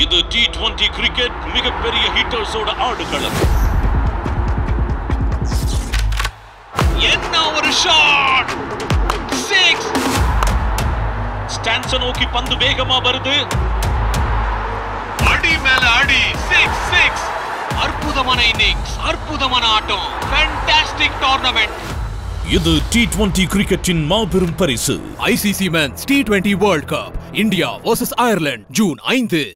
இது T20 cricket மிகப்பெரிய ஹிட்டர்ஸோட ஆடுகளம். என்ன ஒரு ஷாட்! 6! ஸ்டான்ஸை நோக்கி பந்து வேகமா வருது. அடி மேல அடி. 6! அற்புதமான இன்னிங்ஸ், அற்புதமான ஆட்டம். Fantastic tournament. இது T20 கிரிக்கெட்டின் மாபெரும் பரிசு. ICC Men's T20 World Cup, India vs Ireland, June 5.